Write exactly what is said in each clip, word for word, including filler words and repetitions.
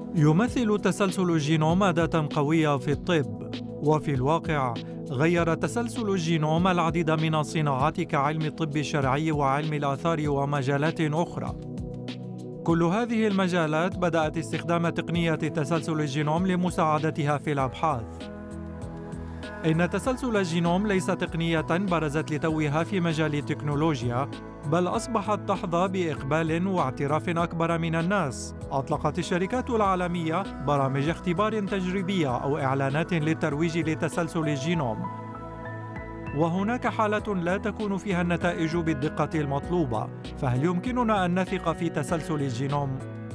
يمثل تسلسل الجينوم أداة قوية في الطب، وفي الواقع غير تسلسل الجينوم العديد من الصناعات كعلم الطب الشرعي وعلم الآثار ومجالات أخرى. كل هذه المجالات بدأت استخدام تقنية تسلسل الجينوم لمساعدتها في الأبحاث. إن تسلسل الجينوم ليس تقنية برزت لتوها في مجال التكنولوجيا، بل أصبحت تحظى بإقبال واعتراف أكبر من الناس. أطلقت الشركات العالمية برامج اختبار تجريبية أو إعلانات للترويج لتسلسل الجينوم، وهناك حالة لا تكون فيها النتائج بالدقة المطلوبة، فهل يمكننا أن نثق في تسلسل الجينوم؟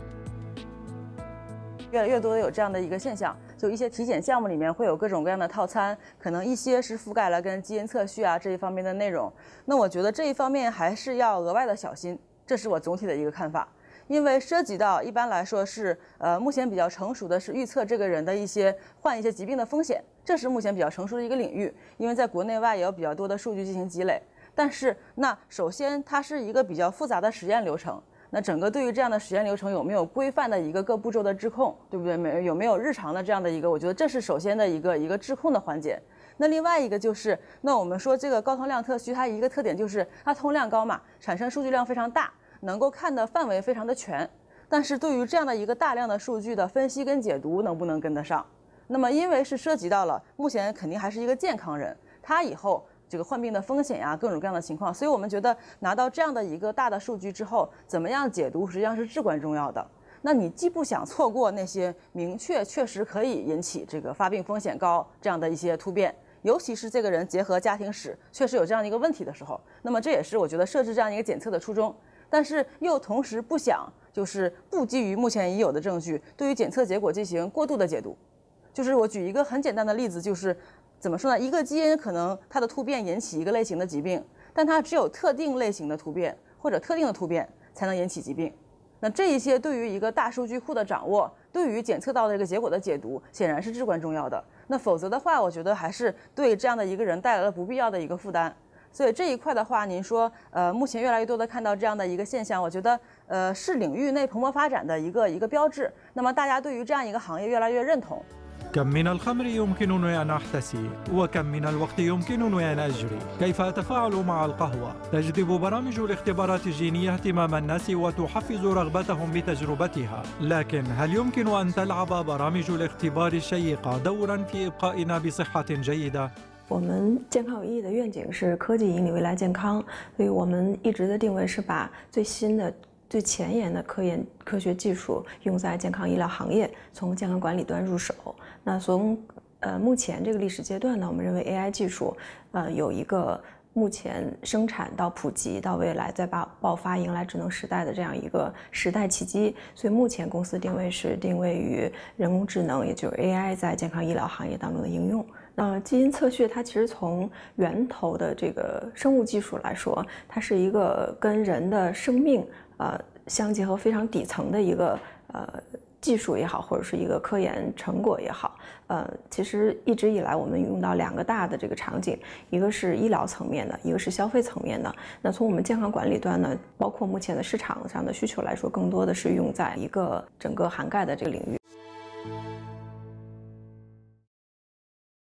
越来越多的有这样的一个现象，就一些体检项目里面会有各种各样的套餐，可能一些是覆盖了跟基因测序啊这一方面的内容。那我觉得这一方面还是要额外的小心，这是我总体的一个看法。因为涉及到一般来说是呃目前比较成熟的是预测这个人的一些患一些疾病的风险，这是目前比较成熟的一个领域，因为在国内外也有比较多的数据进行积累。但是那首先它是一个比较复杂的实验流程。 那整个对于这样的实验流程有没有规范的一个各步骤的质控，对不对？没有没有日常的这样的一个，我觉得这是首先的一个一个质控的环节。那另外一个就是，那我们说这个高通量特序，它一个特点就是它通量高嘛，产生数据量非常大，能够看的范围非常的全。但是对于这样的一个大量的数据的分析跟解读，能不能跟得上？那么因为是涉及到了目前肯定还是一个健康人，他以后 这个患病的风险呀，各种各样的情况，所以我们觉得拿到这样的一个大的数据之后，怎么样解读实际上是至关重要的。那你既不想错过那些明确确实可以引起这个发病风险高这样的一些突变，尤其是这个人结合家庭史确实有这样的一个问题的时候，那么这也是我觉得设置这样一个检测的初衷。但是又同时不想就是不基于目前已有的证据，对于检测结果进行过度的解读。就是我举一个很简单的例子，就是 怎么说呢？一个基因可能它的突变引起一个类型的疾病，但它只有特定类型的突变或者特定的突变才能引起疾病。那这一些对于一个大数据库的掌握，对于检测到的这个结果的解读，显然是至关重要的。那否则的话，我觉得还是对这样的一个人带来了不必要的一个负担。所以这一块的话，您说，呃，目前越来越多的看到这样的一个现象，我觉得，呃，是领域内蓬勃发展的一个一个标志。那么大家对于这样一个行业越来越认同。 كم من الخمر يمكنني أن أحتسي؟ وكم من الوقت يمكنني أن أجري؟ كيف أتفاعل مع القهوة؟ تجذب برامج الاختبارات الجينية اهتمام الناس وتحفز رغبتهم بتجربتها، لكن هل يمكن أن تلعب برامج الاختبار الشيقة دورا في إبقائنا بصحة جيدة؟ 我们健康有意义的愿景是科技引领未来健康，所以我们一直的定位是把最新的 最前沿的科研科学技术用在健康医疗行业，从健康管理端入手。那从呃目前这个历史阶段呢，我们认为 A I 技术呃有一个目前生产到普及到未来再爆爆发迎来智能时代的这样一个时代契机。所以目前公司定位是定位于人工智能，也就是 A I 在健康医疗行业当中的应用。 那基因测序，它其实从源头的这个生物技术来说，它是一个跟人的生命呃相结合非常底层的一个呃技术也好，或者是一个科研成果也好。呃，其实一直以来我们用到两个大的这个场景，一个是医疗层面的，一个是消费层面的。那从我们健康管理端呢，包括目前的市场上的需求来说，更多的是用在一个整个涵盖的这个领域。